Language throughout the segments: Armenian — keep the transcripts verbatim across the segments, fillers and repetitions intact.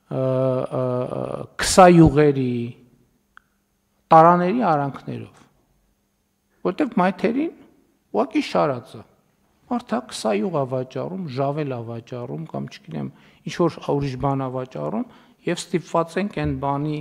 քսայուղերի, տարաների արանքներով, որտեղ մայթերին ուղղակի շարածը, մարդը քսայուղ է վաճառում, ժավել է վաճառում, կամ չգիտեմ, ինչ-որ ուրիշ բան է վաճառում, և ստիպված ենք այն բանի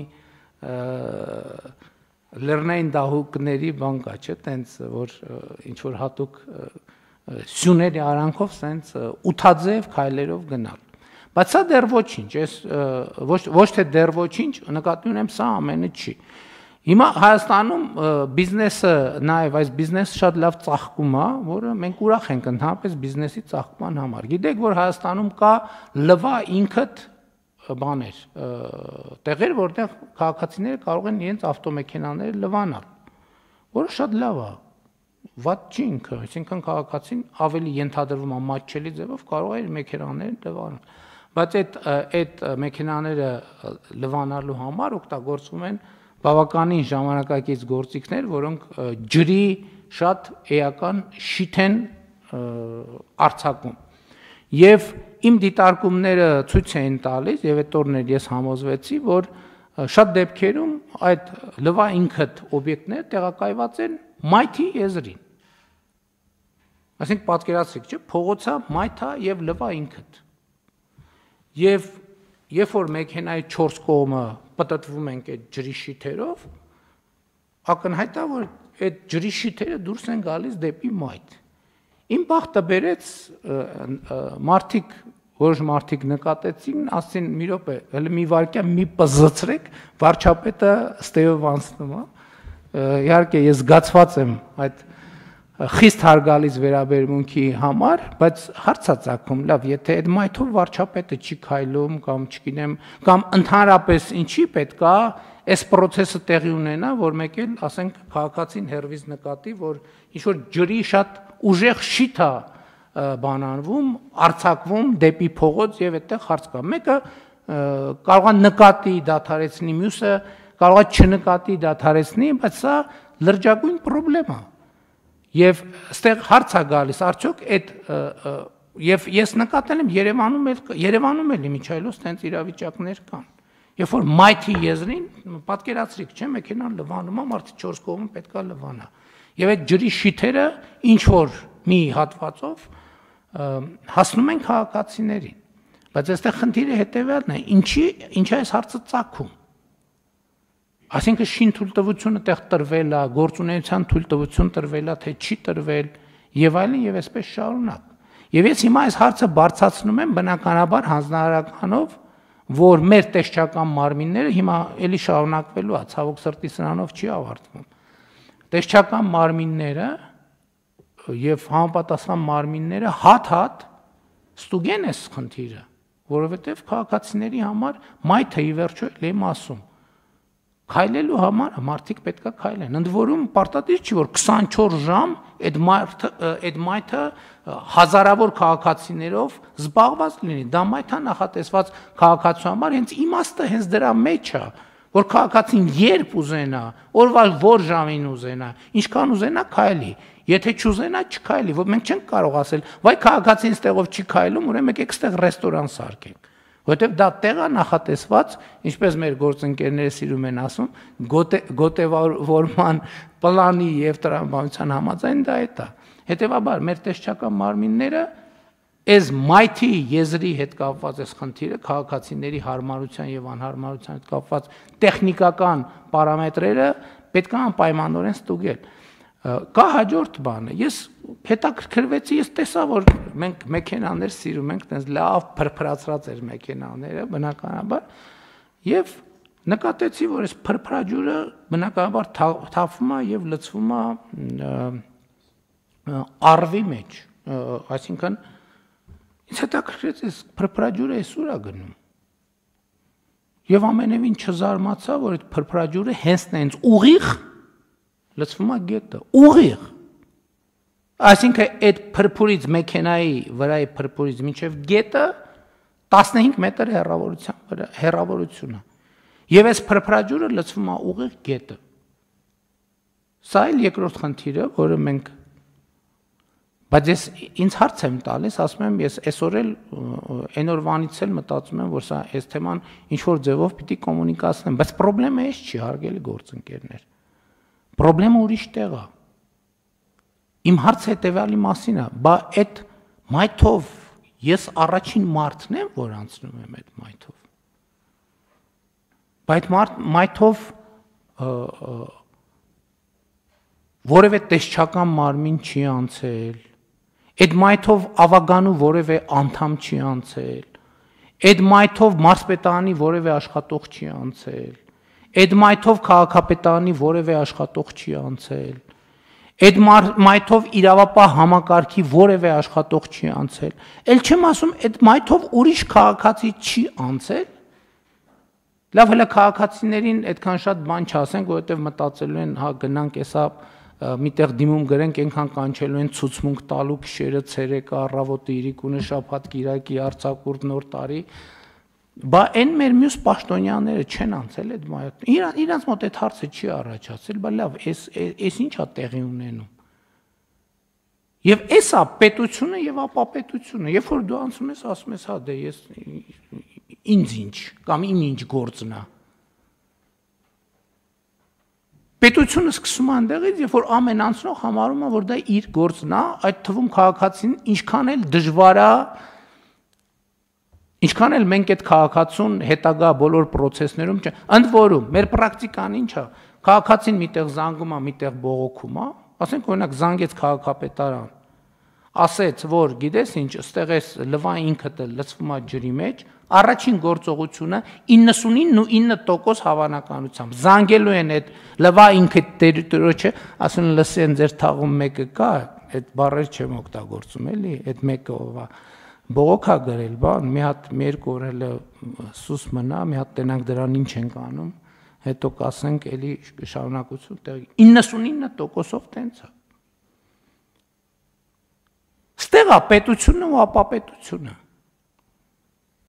լեռնային դահուկների բան կա, չէ, տենց, որ ինչ-որ հատուկ սյուների արանքով սենց ութաձև քայլերով գնալ։ Բայց սա դեռ ոչինչ, ոչ թե դեռ ոչինչ, նկատի ունեմ, սա ամենը չի։ Հիմա Հայաստանում բիզնեսը, նաև այս բիզնեսը շատ լավ ծաղկում է, որը մենք ուրախ ենք ընդհանրապես բիզնեսի ծաղկման համար։ Գիտեք, որ Հայաստանում կա լվա ինքդ բաներ, տեղեր, որտեղ քաղաքացիները կարող են իրենց ավտոմեքենաները լվանալ, որը շատ լավ է, վատ չի ինքը, այսինքն քաղաքացին ավելի ենթադրվում է մատչելի ձևով կարող է իր մեքենաները լվանալ, բայց այդ մեքենաները լվանալու համար օգտագործվում են բավականին ժամանակակից գործիքներ, որոնք ջրի շատ էական շիթ են արձակում։ Եվ իմ դիտարկումները ցույց էին տալիս, եւ այդ օրներ ես համոզվեցի, որ շատ դեպքերում այդ լվա ինքդ օբյեկտները տեղակայված են մայթի եզրին։ Այսինքն պատկերացրեք, չէ՞, փողոցա, մայթա եւ լվա ինքդ։ Եվ երբ որ մեքենայի չորս կողմը պտտվում ենք այդ ջրի շիթերով, ակնհայտ է, որ այդ ջրի շիթերը դուրս են գալիս դեպի մայթ։ Իմ բախտը բերեց մարդիկ, որոշ մարդիկ նկատեցին, ասին մի րոպե, հələ մի վարքյան մի պզծրեք, վարչապետը ստեյով անցնում է։ Իհարկե ես զգացված եմ այդ խիստ հարգալից վերաբերմունքի համար, բայց հարց է ծագում, լավ, եթե այդ մայթով վարչապետը չի քայլում կամ չգիտեմ, կամ ընդհանրապես ինչի պետք է այս process-ը տեղի ունենա, որ մեկ էլ, ասենք, քաղաքացին հերվից նկատի, որ ինչ-որ ջրի շատ ուժեղ շիթ է բանանվում, արձակվում դեպի փողոց եւ այդտեղ հարց կա։ Մեկը կարող է նկատի դադարեցնի, մյուսը կարող է չնկատի դադարեցնի, բայց սա լրջագույն խնդրեմ է։ Եվ այստեղ հարց է գալիս, արդյոք այդ եւ ես նկատել եմ Երևանում էլ Երևանում էլ իմիջայլոց տենց իրավիճակներ կան։ Երբ որ մայթի եզրին, պատկերացրիք, չէ՞, մեքենան լվանում է, մարդը չորս կողմը պետք է լվանա։ Եվ այդ ջրի շիթերը ինչ որ մի հատվածով հասնում են քաղաքացիներին։ Բայց այստեղ խնդիրը հետեւյալն է, ինչի ինչ է այս հարցը ծագում։ Այսինքն շին թույլտվությունը տեղ տրվել է, գործունեության թույլտվություն տրվել է, թե չի տրվել, եւ այլն եւ այսպես շարունակ։ Եվ ես հիմա այս հարցը բարձրացնում եմ բնականաբար հանձնարարականով, որ մեր տեսչական մարմինները հիմա էլի շարունակվելու է, ցավոք սրտի սրանով չի ավարտվում։ Տեսչական մարմինները եւ համապատասխան մարմինները հատ-հատ ստուգեն այս խնդիրը, որովհետեւ քաղաքացիների համար մայթը ի վերջո էլ եմ ասում, քայլելու համար մարդիկ պետք է քայլեն։ Ընդ որում պարտադիր չի, որ քսանչորս ժամ այդ մայթը այդ մայթը հազարավոր քաղաքացիներով զբաղված լինի։ Դա մայթա նախատեսված քաղաքացու համար հենց իմաստը հենց դրա մեջ է, որ քաղաքացին երբ ուզենա, օրվա որ ժամին ուզենա, ինչքան ուզենա քայլի, եթե չուզենա չքայլի, որ մենք չենք կարող ասել, վայ քաղաքացին ստեղով չի քայլում, ուրեմն եկեք ստեղ ռեստորան սարքենք, որովհետև դա տեղ է նախատեսված, ինչպես մեր գործընկերները սիրում են ասում, գոտեվորման պլանի եւ տրամաբանության համաձայն դա է դա։ Հետևաբար մեր տեսչական մարմինները այս մայթի եզրի հետ կապված այս խնդիրը, քաղաքացիների հարմարության եւ անհարմարության հետ կապված տեխնիկական պարամետրերը պետք է անպայմանորեն ստուգել։ Կա հաջորդ բանը, ես հետաքրքրվեցի, ես տեսա, որ մենք մեքենաներ սիրում ենք, տենց լավ փրփրացրած էր մեքենաները, բնականաբար, եւ նկատեցի, որ այս փրփրաջուրը բնականաբար թափվում է եւ լցվում է արվի մեջ, այսինքն ինձ հետաքրքրեց այս փրփրաջուրը այսուր է գնում։ Եվ ամենևին չզարմացա, որ այդ փրփրաջուրը հենց նենց ուղիղ լցվում է գետը, ուղիղ։ Այսինքն այդ փրփուրից մեքենայի վրայի փրփուրից մինչև գետը տասնհինգ մետր հեռավորության վրա հեռավորությունը։ Եվ այս փրփրաջուրը լցվում է ուղիղ գետը։ Սա էլ երկրորդ խնդիրը, որը մենք Բայց ես ինձ հարց եմ տալիս, ասում եմ, ես այսօր էլ այն օրվանից էլ մտածում եմ, որ սա այս թեման ինչ որ ձևով պիտի կոմունիկացնեմ, բայց խնդրեմը էս չի, հարգելի գործընկերներ։ Խնդրեմը ուրիշ տեղ է։ Իմ հարցը հետևյալի մասին է, բա այդ մայթով ես առաջին մարդն եմ, որ անցնում եմ այդ մայթով։ Բայց մայթով որևէ տեսչական մարմին չի անցել, այդ մայթով ավագանու որևէ անդամ չի անցել, այդ մայթով մարզպետարանի որևէ աշխատող չի անցել, այդ մայթով քաղաքապետարանի որևէ աշխատող չի անցել, այդ մայթով իրավապահ համակարգի որևէ աշխատող չի անցել, էլ չեմ ասում, այդ մայթով ուրիշ քաղաքացի չի անցել, լավ հələ քաղաքացիներին այդքան շատ բան չասենք, որովհետև մտածելու են, հա գնանք էսա միտեղ դիմում գրենք, այնքան կանչելու են ցուցմունք տալու գիշերը, ցերեկը, առավոտը, իրիկունը, շաբաթ, կիրակի, արձակուրդ, նոր տարի, բա այն մեր մյուս պաշտոնյաները չեն անցել այդ մայթ։ Իրանց մոտ այդ հարցը չի առաջացել, բա լավ, էս էս ի՞նչ է տեղի ունենում։ Եվ էսա պետությունը եւ ապա պետությունը, երբ որ դու անցում ես, ասում ես, հա դե ես ինձ ինչ կամ իմ ինչ գործն է։ Պետությունը սկսում է այնտեղից, երբ որ ամեն անցնող համարում է, որ դա իր գործն է, այդ թվում քաղաքացին ինչքան էլ դժվար է, ինչքան էլ մենք այդ քաղաքացուն հետագա բոլոր process-ներում չէ, ընդ որում մեր պրակտիկան ինչ է, քաղաքացին միտեղ զանգում է, միտեղ բողոքում է, ասենք օրինակ զանգեց քաղաքապետարան, ասեց, որ գիտես ինչ, ըստեղ էս լվա ինքդ լցվում է ջրի մեջ, առաջին գործողությունը իննսունինը տոկոս հավանականությամբ զանգելու են այդ լվա ինքը տերիտորիոչը, ասում են լսեն ձեր թաղում մեկը կա, այդ բառեր չեմ օգտագործում էլի, այդ մեկը ով է բողոքա գրել, բան, մի հատ մի երկու օր էլ սուս մնա, մի հատ տենանք դրան ինչ ենք անում, հետո կասենք էլի շարունակություն տեղի իննսունինը տոկոսով տենց է։ Ստեղ է պետությունը ու ապա պետությունը։